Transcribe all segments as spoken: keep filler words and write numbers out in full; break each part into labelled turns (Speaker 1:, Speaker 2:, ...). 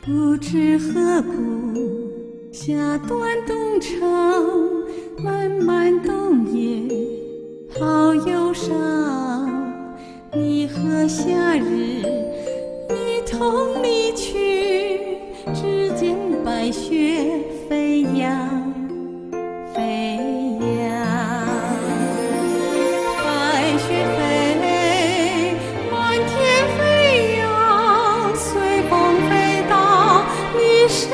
Speaker 1: 不知何故下断东城，漫漫冬夜好忧伤。你和夏日一同离去，指尖白雪飞扬飞扬，白雪飞，满天飞扬，随风飞到你身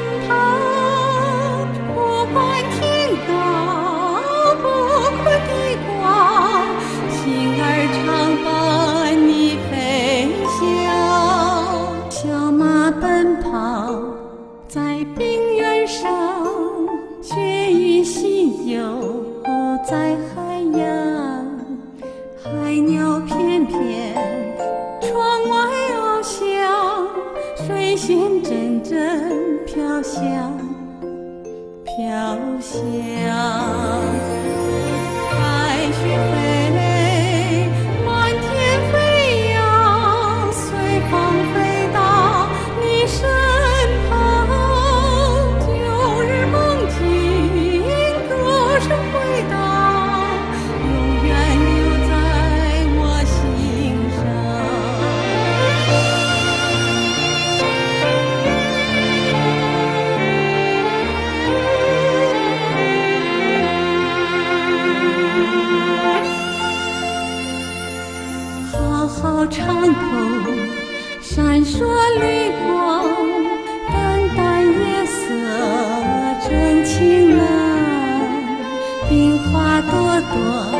Speaker 1: 旁。不管天高，不困地广，心儿常伴你飞翔。小马奔跑在冰原上，雪与溪游在海洋，海鸟翩翩窗外翱翔，水仙阵阵飘香飘香。白雪飞，满天飞扬，随风飞到你身旁。旧日梦境歌声回荡，永远留在我心上。浩浩长空闪烁绿光，淡淡夜色真晴朗，冰花朵朵